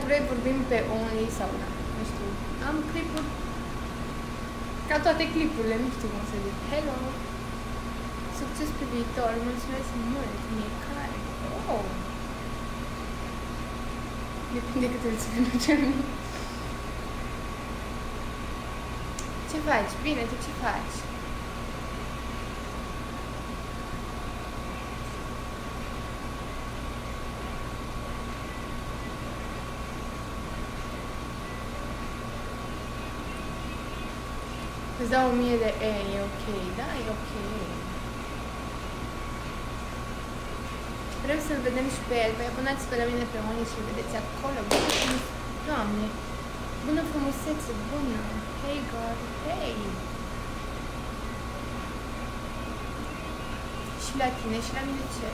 vrei vorbim pe Only sau da, nu știu. Am clipuri ca toate clipurile, nu știu cum să zic. Hello! Succes pe viitor, mulțumesc mult, mie care. Oh! Depinde cât îl ține Luciani. Ce faci? Bine, tu ce faci? Îți dau 1000 de E, e ok, da, e ok. Vrem să-l vedem și pe el, păi abonați-vă la mine pe Only și-l vedeți acolo. Doamne, bună frumusețe, bună. Hey God, hey. Și la tine, și la mine ce?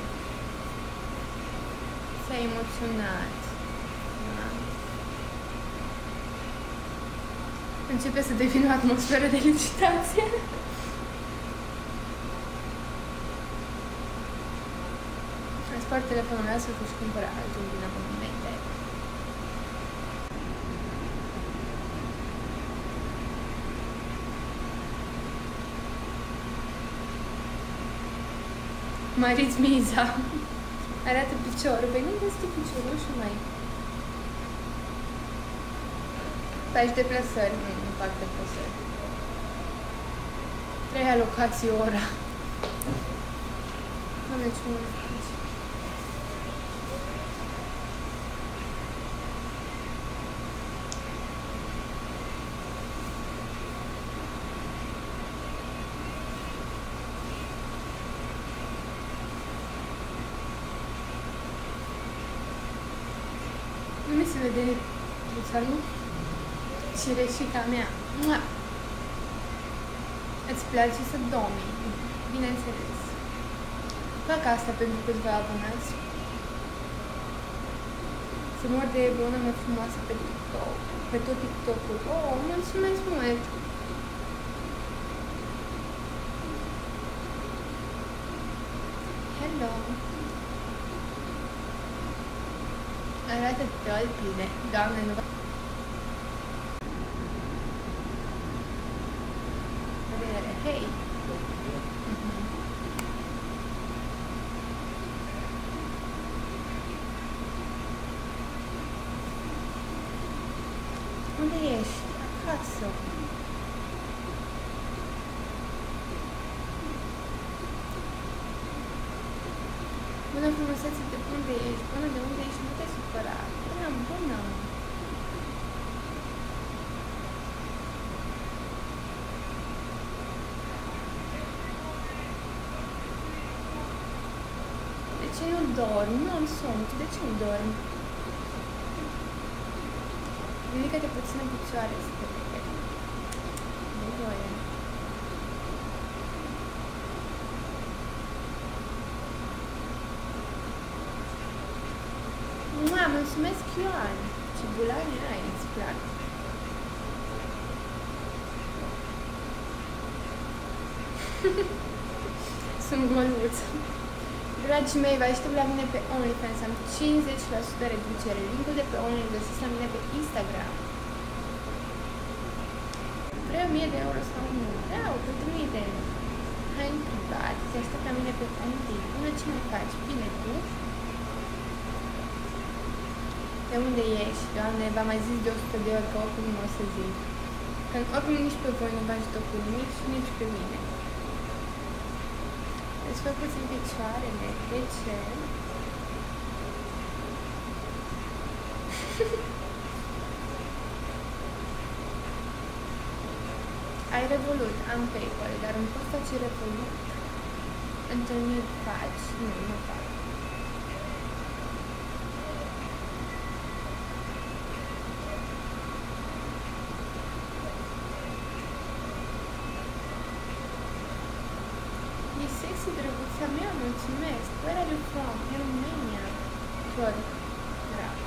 S-a emoționat. Da? Începe să devină o atmosferă de licitație. Îmi spart telefonul meu să-și cumpără altul din abonamente. Măriți miza. Arată piciorul. Păi nu vezi tu piciorul și mai... Faci deplasări. Nu fac deplasări. 3 alocații ora. Doamne, ce mult faci. Nu mi se vede truțarul și reșica mea. Mua! Îți place să dormi? Bineînțeles. Fac asta pentru câțiva abonați. Să mor de bună mai frumoasă pe TikTok. Pe tot TikTok-ul. Oh, mulțumesc mult! Hello! Arată tălpile. Doamne, nu va... Hei! Unde ești? Acasă. Bună frumusețe, de unde ești? Bună, de unde ești? Nu te supăra. Bună, bună. De ce nu dormi? Nu am somn. De ce nu dormi? Ridică-te puțin în picioare să te vede. Nu voie. Mua, mulțumesc, Ioan! Ce bulani ai, îți plac? Sunt goluț. Dragii mei, vă aștept la mine pe OnlyFans. Am 50% reducere. Linkul de pe Only îl găsiți la mine pe Instagram. Vrei 1000 de euro sau nu? Vreau, pentru 1000 de euro. Hai în privat, te aștept la mine pe Only. Bună, ce mai faci? Bine, tu? De unde ești? Doamne, v-am mai zis de 100 de ori că oricum nu o să zic. Că oricum nici pe voi nu vă ajută cu nimic și nici pe mine. Deci fă puțin picioarele. De ce? Ai Revolut? Am PayPal, dar îmi poți face Revolut? Întâlniri faci? Nu fac. E sexy, drăguța mea, mulțumesc. Where are you from? Romania. Turc. Bravo.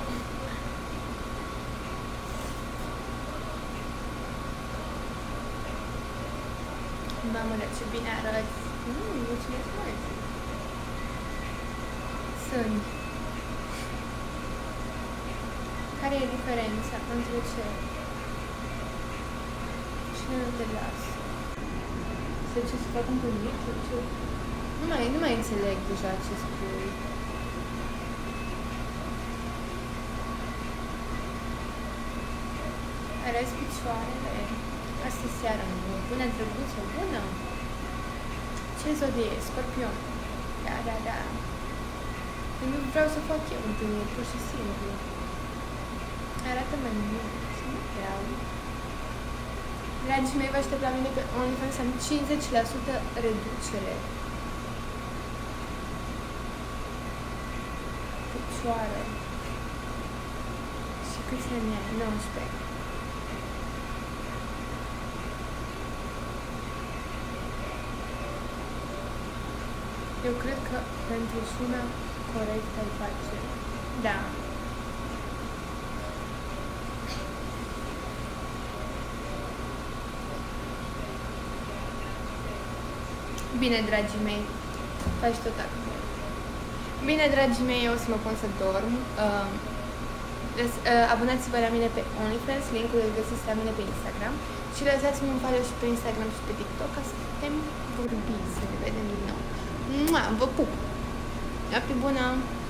Mamăle, ce bine arăți. Mulțumesc mult. Sunt. Care e diferența între ce? Cine nu te lasă? Să ce să fac întâlnit? Ce? Nu mai înțeleg deja ce spui. Arăți picioarele. Asta seara, nu? Bună, drăguță, bună! Ce zodie? Scorpion. Da. Eu nu vreau să fac eu întâlniri, pur și simplu. Arată mai mult, nu vreau. Dragii mei, vă aștept la mine pe OnlyFans, am 50% reducere. Picioare. Și câți ani ai? 19. Eu cred că pentru sună corect ai face. Da. Bine, dragii mei, faci tot acum. Bine, dragii mei, eu o să mă pun să dorm. Abonați-vă la mine pe OnlyFans, linkul îl găsiți la mine pe Instagram. Și lăsați-mi un follow și pe Instagram și pe TikTok ca să putem vorbi, să ne vedem din nou. Vă pup! Noapte bună!